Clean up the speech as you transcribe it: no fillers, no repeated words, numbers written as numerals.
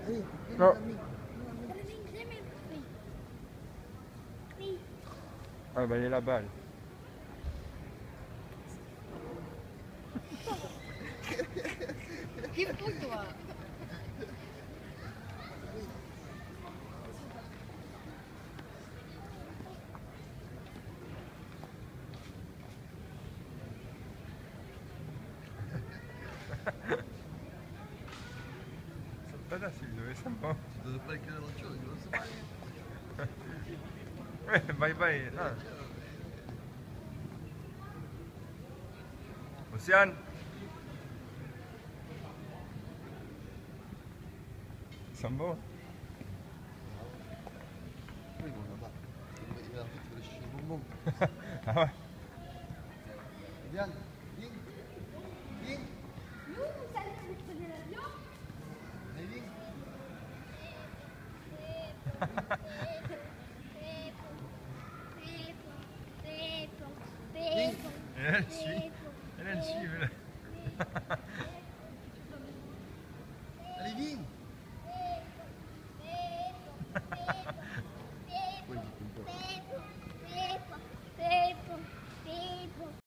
Non. Ah bah elle est là-bas. Elle. Qui fou toi? Santana, si dove siamo? Si deve fare che non c'è, non si fa. Vai vai. Ah. Océane. Ils sont bons. Oui, bon, là-bas. Il a fait le chien bonbon. Ah ouais. Viens, viens. Viens. Nous, vous allez vous prenez l'avion? Allez, viens. Elle suit. Elle suit. Allez, viens.